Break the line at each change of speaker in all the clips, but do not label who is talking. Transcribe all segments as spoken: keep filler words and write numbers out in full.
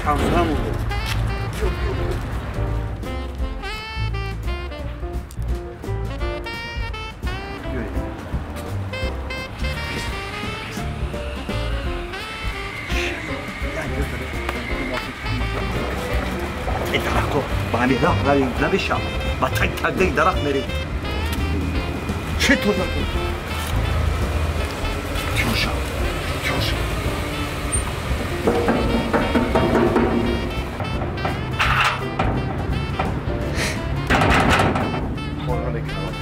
کمتر مونده. این درخت رو با همین راه رویم نبشم و تک تک درخت میریم. چطور نکن؟ چوشم چوشم خورانه کنم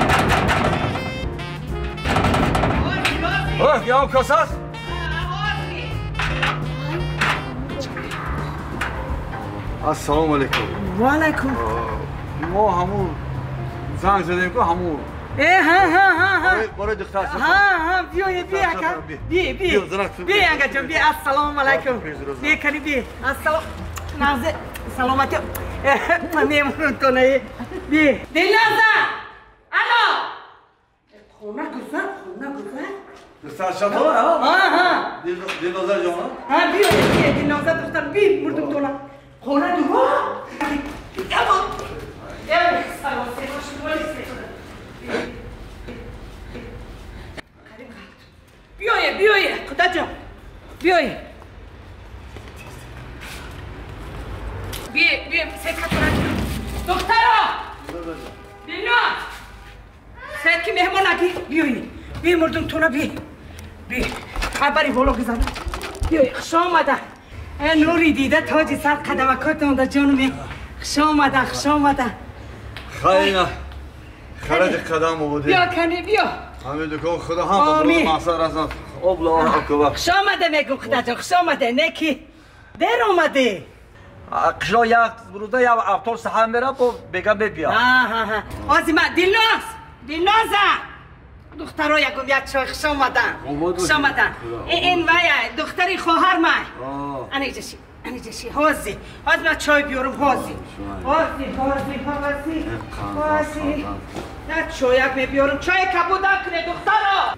آه یا کاسه است؟ السلام علیکم.
و علیکم.
ما همون زنگ زدیم که همون
اه ها ها ها ها
برای دختر
ها ها بیا بیا بیا بیا بیا بیا انگا جان بیا السلام علیکم بیا کنی بیا السلام نازه سلامتی میمونون تو نه بیا دلنازه الو خونه گذر خونه گذر
دختر شما ها
ها
دلنازه جان
ها بیا بیا دلنازه دختر بیا مردم تو نه خونه دو اما سلام سلام بیایه بیایه خدا جان بیایه بیایه بیایه سکت رنج دخترا بینا سکی مهمان نگی بیایه بیایه مردم تو بیایه بیایه خبری بولو گذارم بیایه خوش آمده نوری دیده تاجی سر قدمکات اونده جانمی خوش آمده خوش آمده
خیلی خرج قدم آورده
بیا کنی بیا
همه دکان خدا هم ببرد محصر ازن ابلا اکبر
خوش آمده میگم خدا جان خوش آمده نکی در آمده
قشلا یک روزه یا ابطال سحن میره با بگم ببیا
ها ها ها آزی من دلناز دلنازه دخترها یکم یک چای خوش آمدن خوش آمدن این وایه دختری خواهر من انیجشی انیجشی هازی هازی من چای بیارم هازی هازی هازی هازی هازی نه چای یک می بیارم چای کبودم کنه دخترها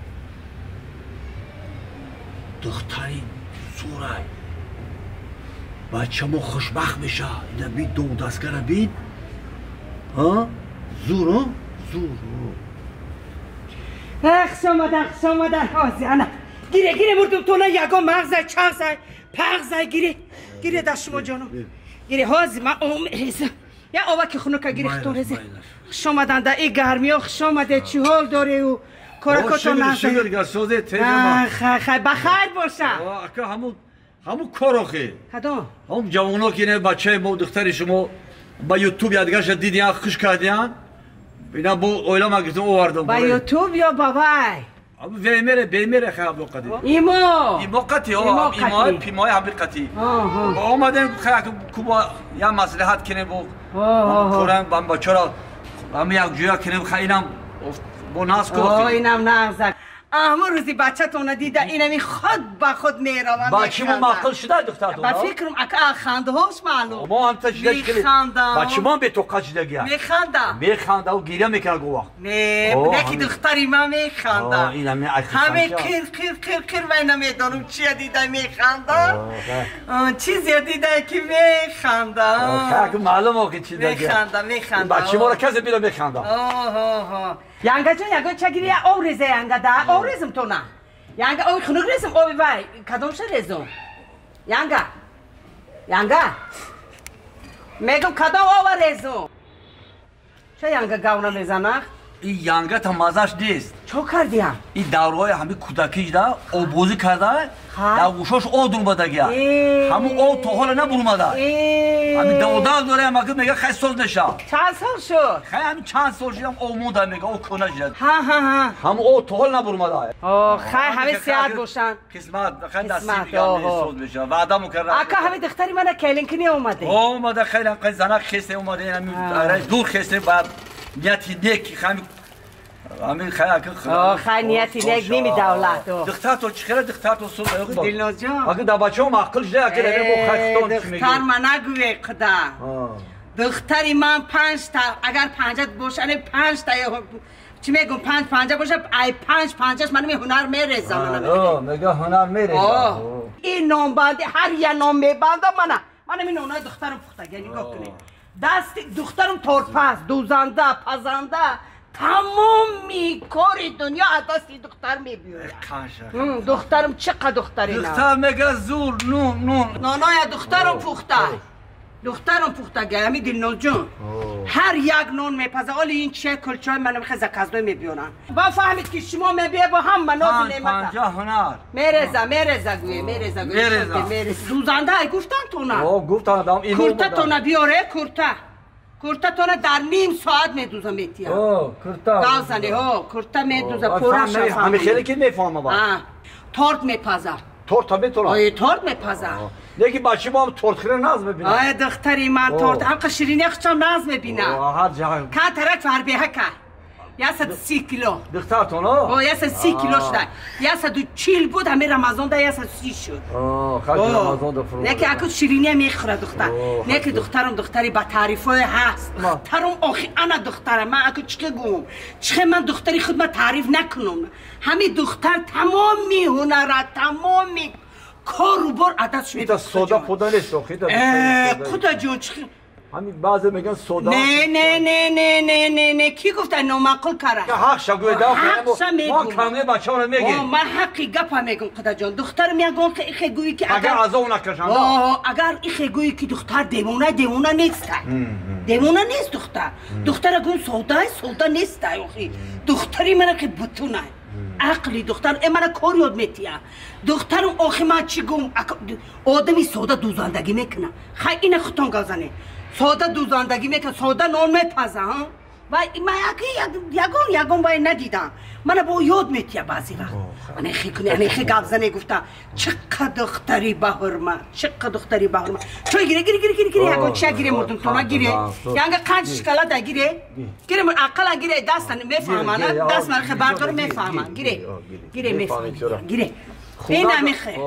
دختری سورای بچه ما خوشبخت میشه اینا بید دو دستگره بید ها زور ها زور
خوش آمدن خوش آمدن هازی انا گیره گیره مردم تو نه یکم مغزه چغزه پغزه گیره گیره دست شما جانم گیره هازی من اوم ریزم یا آوه که خونو که گیره خطور ریزه خوش آمدن در این گرمی ها خوش آمده چی حال داره و کارکاتو نزه
شگر گرسوزه تیجه
خیلی خیلی بخیر باشه
اکا همون همون کاراخه
کدام
همون جوانو که نه بچه ما دختری شما با یوتیوب یادگارش دیدین خوش کردین اینا بو اولا ما گفتم آوردم
با یوتیوب یا بابای
وی میره بی میره خیلی قدی
ایمو
ایمو قطی ها ایمو پیمای هم قطی آمدن خیلی کوبا یا مصلحت کنه بو قرآن بام بچه‌ها هم یک جویا کنه خیلی بو ناس کو
اینم نازک اما روزی بچه تو ندیده اینمی خود با خود میروم
با چی ما معقل شده دختر تو
با فکرم اکا خنده هاش معلوم
ما هم تشدید کنیم با چی ما به تو قجده گیا
میخندم
میخنده و گیره میکنه گواه
نه نکی دختری ما میخندم
اینمی
همه کیر کیر کیر کیر و اینا میدانم چی دیده میخندم چیزی دیده که میخندم
خیلی معلومه که چی دیده
میخندم میخندم
با چی ما را کسی بیره میخندم
یانگا جان یانگا چگیری او ریزه یانگا دا او ریزم تو نه یانگا او خنوگ ریزم او بای کدومش ریزم یانگا یانگا میگم کدوم او ریزم چه یانگا گاونا میزنه
این یانگا تا مازش نیست
چو کردیم
این دورهای همه کودکیش ده آبوزی کرده در گوشاش آب دور بده گیا همون آب تا حالا نبرومده همین دوادر داره هم اگه میگه خیلی سال نشه
چند سال شد
خیلی همین چند سال شدم آب مونده میگه آب کنه شد
ها ها ها
همون آب تا حالا نبرومده
آه خیلی همه سیاد باشن
قسمت خیلی دستی میگه سال بشه وعده مکرر
اکا همه دختری من کلینکنی اومده
اومده خیلی خیلی زنک خسته اومده همین دور خسته بعد نیتی نیکی خیلی همین خیلی
آه خیلی نیتی نیک نیمی دولت
دختر تو چخیره دختر تو سر
دلناز جان
اگه در بچه هم عقل شده اگه در بو خیلی چی میگه
دختر من نگوی خدا دختری من پنج تا اگر پنجت باشه پنج تا چی میگم پنج پنجه باشه ای پنج پنجش من می هنر میرزم
آه میگه هنر میرزم
ای این نام بنده هر یه نام میبنده منه منم این اونای دخترم پختگی نگاه کنید دست دخترم ترپس دوزنده پزنده تمامی کار دنیا از دست دختر میبیوره دخترم چقدر دختری نه
دختر میگه زور نون نون
نانای دخترم پخته دخترم پختگی همی دلناز جون هر یک نون میپزه حالا این چه کلچه های منو میخواه زکازدوی میبیونن با فهمید که شما میبیه با هم مناز نعمت
پنجه هنر
میرزه میرزه گویه میرزه گویه دوزنده های گفتن تو نه
گفتن دام اینو
کرته تو نه بیاره کرته کرته تو نه در نیم ساعت میدوزه میتیم
اوه کرته
گازنه ها کرته میدوزه پورا شفا
همه خیلی که میفهمه با
تارت میپزه
تورت هم میتونه
آیه تارت میپزه
یکی بچه با هم تورت خیلی ناز ببینه
آیه دختری من تارت هم شیرینی خچم ناز میبینه
هر جا
که ترک فربیه که یا صد سی کیلو
دختر تو نه؟
آه یا صد سی کیلو شده یا صد و چیل بود همه رمضان ده یا صد سی شد
آه خیلی رمضان ده فرو
نه که اکو شیرینی میخوره دختر نه که دخترم دختری با تعریفای هست دخترم آخی انا دخترم من اکو چکه گوم چکه من دختری خود من تعریف نکنم همه دختر تمامی هنره تمامی کار و بار عدد شده
ایتا سودا پودا نیست خیلی
خدا جون چکه
همین بعضی میگن سودا
نه نه نه نه نه نه نه کی گفته نامعقول کاره
که حق شگوی داخل ما کمه بچه ها رو میگیم
من حقی گپا میگم خدا جان دختر میگم که ایخه گویی که
اگر از اون نکشند
اگر ایخه گویی که دختر دیوانه دیوانه نیست دیوانه نیست دختر دختر گون سودا سودا نیست اخی دختری من که بتونه عقلی دختر ای من کار یاد میتیه دخترم آخی من چی گم آدمی سودا دوزندگی میکنه خیلی این خطان گازنه سودا دوزندگی میکنه سودا نان میپزه ها و من یکون یکون باید ندیدم من با یاد میتیه بعضی وقت من خیلی کنی من خیلی گفزنه گفتم چقدر دختری بهرمه چقدر دختری بهرمه چوی گیره گیره گیره گیره گیره یکون چه گیره مردم تو نگیره یعنی قنچ شکلات گیره گیره من عقل گیره دست میفهمن دست من خیلی بردار میفهمن گیره گیره میفهمن گیره این نمیخه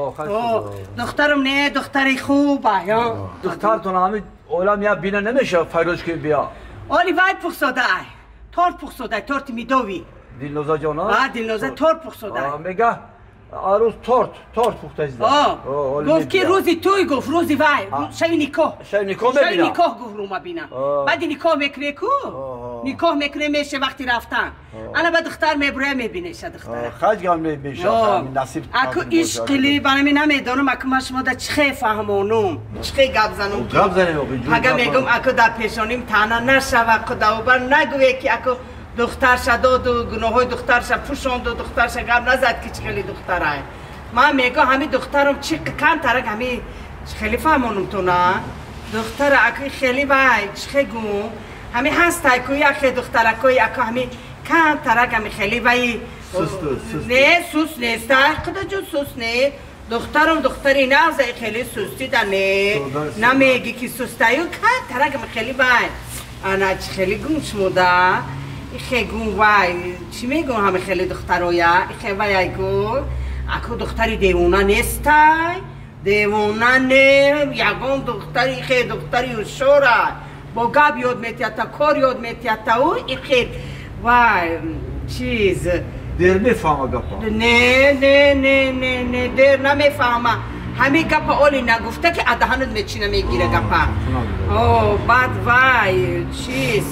دخترم نه دختری خوبه
دخترتون همین اولم یا بینه نمیشه فیروز که بیا
اولی باید پخصاده ای تارت پخصاده تارت میدوی
دلنوزا جانا؟
آه دلنوزا تارت پخصاده
میگه عروس تارت تارت پخته ایزده
آه گفت که روزی توی گفت روزی وای شوی نکاح
شوی نکاح ببینم
شوی نکاح گفت رو ما بینم بعد نکاح میکنه کو نکاح میکنه میشه وقتی رفتن انا به دختر میبره میبینه شه دختر
خیلی گم میشه نصیب
اکو عشقلی برای من نمیدونم اکو من شما دا چخه فهمونم چخه گپ زنم
گپ زنم
اگه میگم اکو در پیشانیم تنها نشوه خدا بر نگوه که اکو دختر شداد و گناه های دختر شد پوشاند و دختر شد گم نزد که چخیلی دختر های من میگم همین دخترم چی کن ترک همین خیلی فهمونم تو نه دختر اکو خیلی بای چخه گم همین هست اکوی اکو دختر اکوی اکو همین کن ترک همین خیلی بای
سوست سوست
نه سوست نیست خدا جون سوست نه دخترم دختری نازه خیلی سوستی دنه نمیگی که سوستایو کن ترک همین خیلی بای انا چی خیلی گم شموده خیلی گم وای چی میگم همه خیلی دخترویا خیلی وای ایگو اکو دختری دیوانه نیستای دیوانه نه یگون دختری خیلی دختری هوشیاره با گپ یاد میتیه تا کار یاد میتیه تا او خیلی وای چیز
دیر میفهمه گپا
نه نه نه نه نه دیر نمیفهمه همه گپا اولی نگفته که ادهانت میچینه میگیره گپا اوه بعد وای چیز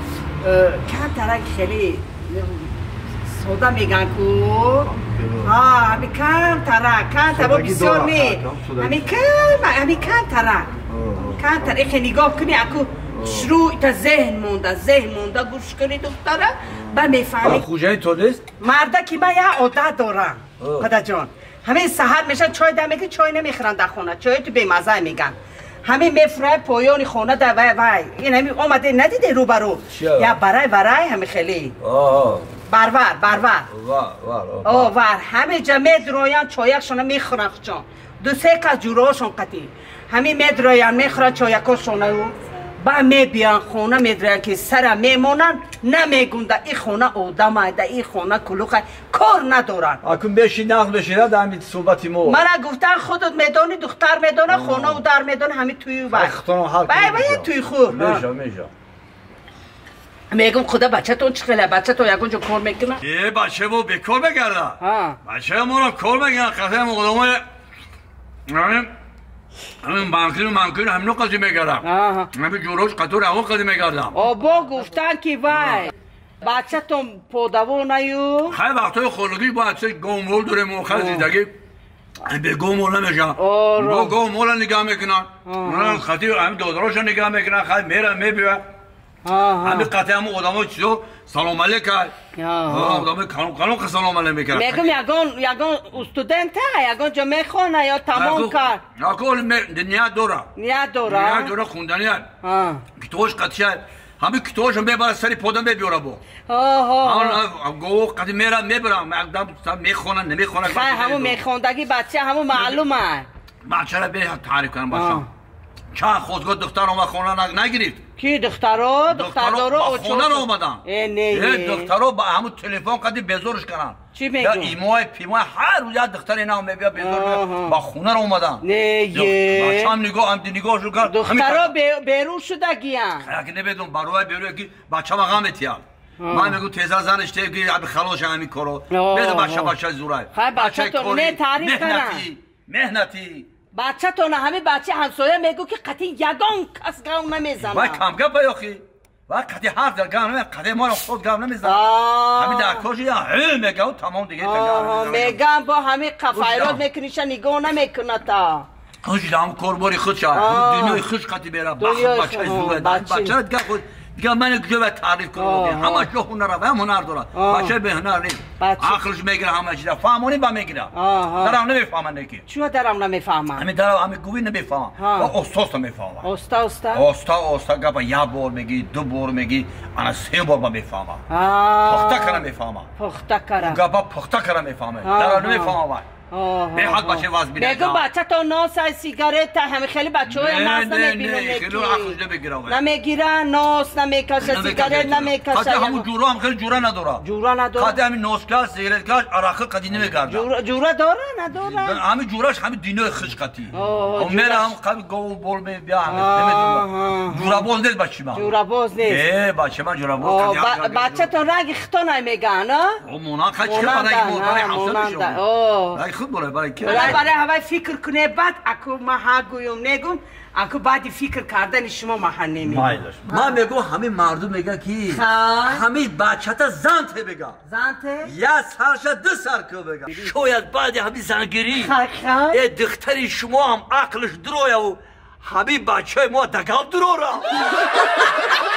که ترک خیلی سودا میگن کو ها همی کم ترک کم ترک بسیار می همی کم همی کم ترک کم ترک خیلی نگاه کنی اکو شروع تا ذهن مونده ذهن مونده گوش کنی دختره با میفهمی
خوجه تو نیست؟
مرده که من یه عادت دارم خدا جان همه سحر میشن چای دمه که چای نمیخورن در خونه چای تو بیمزه میگن همه میفرای پایان خونه در وای وای این همه آمده ندیده رو برو یا برای برای همه خیلی برور برور آه ور همه جمع درویان چایکشون میخورن خچان دو سه که جوراشون قطعی همه میدرویان میخورن چایکشون با میبیان خونه میدرویان که سر میمونن نمیگونده این خونه آدمه ده این خونه کلوخه کار ندارن
اکن بشی نقل بشیره در همین صحبتی مو
من گفتن خودت میدانی دختر میدانه خونه و در میدانه همین توی بای بای بای توی خور
میشه میشه
میگم خدا بچه تون چخیله بچه تو یکونجا کار میکنه
یه بچه مو بکار بگرده بچه مو رو کار بگرده قطعه مقدمه همین بانکین و مانکین همینو قضی میگردم همین جوروش قطور همون قضی میگردم
آبا گفتن که وای بچه تون پودوو نیو
خیلی وقتای خلقی باید سه گومول داره موقع زیدگی به گومول نمیشن با گومول نگاه میکنن خطی همین دادراش نگاه میکنن خیلی میرن میبیون همین قطعه همون آدم چیزو سلام علیک آدم کانون کانون که سلام علیک میکنن
میگم یگان یگان استودنت یگان جا میخونه یا تمام کار
اکول نیا دورا
نیا دورا
نیا دورا خوندنیان کتوش قطعه همین کتوش هم ببره سری پودم ببیاره بو آه گو قدیم میرم میبرم مقدم میخونن نمیخونن
خیلی همون میخوندگی بچه همون معلومه
بچه را به تعریف کنم باشم چند خودگاه دختر اومد خونه نگیرید
کی دخترها؟ دخترها
با خونه رو اومدن دخترها با همون تلفن قدیم بزرش کنن
چی میگو؟
یا ایمای پیمای هر روز یاد دختر اینا هم بیا بزرگ با خونه رو اومدن
نه
بچه هم نگاه هم نگاهشو کرد
دخترها بیرون شده گیان
اگه نبیدون باروهای بیرون که بچه ما غم اتیال من میگو تیزا زنش تیگی اب خلاص همین کارو بده بچه بچه زورای
بچه تو نه تعریف کنن
مهنتی
بچه تو نه همه بچه همسایه میگو که قطعی یگان کس گام نمیزنه
وای کم گپ بیاخی وای قطعی حرف در گام نمیزنه قطعی ما رو خود گام نمیزنه همین در کاجی یا هل میگو تمام دیگه
تا میگم با همه قفایرات میکنیشن نگاه نمیکنه تا
کاجی هم کورباری خود شد دنیای خوش قطعی بیره بچه زوره بچه را دیگه خود دیگه من جو تعریف کنم همه جو هنر و هم هنر داره بچه به هنر نیست عقلش میگیره همه چیزا فهمونی با میگیره درم نمیفهمن نکی
چرا درم نمیفهمن
همین درم همین گوی نمیفهمن و استاد نمیفهمن
استاد استاد
استاد استاد گفت یا بار میگی دو بار میگی انا سه بار با میفهمم پخته کنم میفهمم
پخته کنم
گفت پخته کنم میفهمم درم نمیفهمم به حد بچه واز بیره
بگو بچه تا ناس از سیگارت همه خیلی بچه های ناس نمیبینو میگی نمیگیرن ناس نمیکشه سیگارت نمیکشه
خاطر همون جورا هم خیلی جورا نداره
جورا نداره
خاطر همین ناس کش سیگارت کش عراقی قدی نمیگرده
جورا داره نداره
همین جوراش همین دینای خشقتی و میره هم قبل گو بول می بیا نمیدونم جورا باز نیست بچه من
جورا باز نیست
اه بچه من جورا باز
بچه تا رنگ خطا نمیگن
ها مونا خچه برای خود برای برای که
برای برای هوای فکر کنه بعد اکو ما ها گویم نگم اکو بعدی فکر کردن شما ما ها نمیگم
من میگم همه مردم میگن که همه بچه تا زنته بگن
زنته؟
یا سرش دو سر که بگن شاید بعد همه زنگیری یه دختری شما هم عقلش درویه و همه بچه ما دقیق درو را